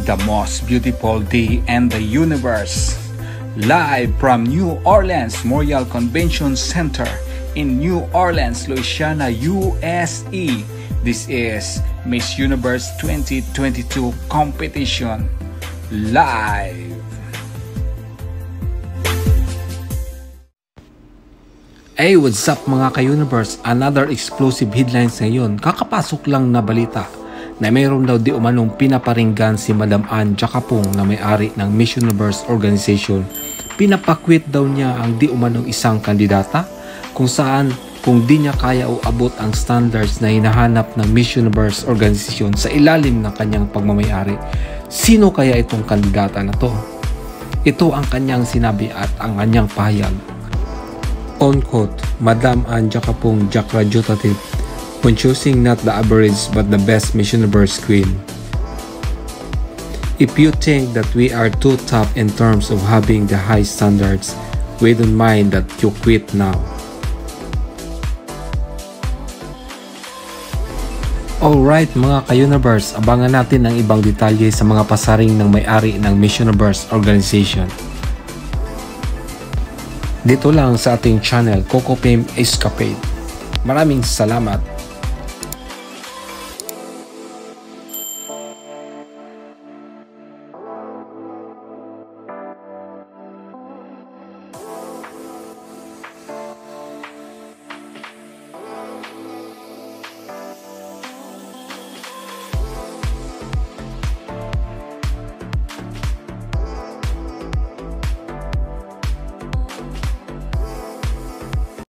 the most beautiful day in the universe. Live from New Orleans Memorial Convention Center in New Orleans, Louisiana, USA. This is Miss Universe 2022 competition live. Hey, what's up mga ka-Universe? Another explosive headlines ngayon. Kakapasok lang na balita na mayroon daw di umanong pinaparinggan si Madam Ann Jacapong na may-ari ng Miss Universe organization. Pinapakwit daw niya ang di umanong isang kandidata kung di niya kaya o abot ang standards na hinahanap ng Miss Universe organization sa ilalim ng kanyang pagmamayari. Sino kaya itong kandidata na to? Ito ang kanyang sinabi at ang kanyang pahayag. On quote, Madam Ann Jacapong Jacradutative, when choosing not the average but the best Miss Universe queen. If you think that we are too tough in terms of having the high standards, we don't mind that you quit now. Alright mga ka-Universe, abangan natin ang ibang detalye sa mga pasaring ng may-ari ng Miss Universe organization. Dito lang sa ating channel, Coco Fame Escapade. Maraming salamat.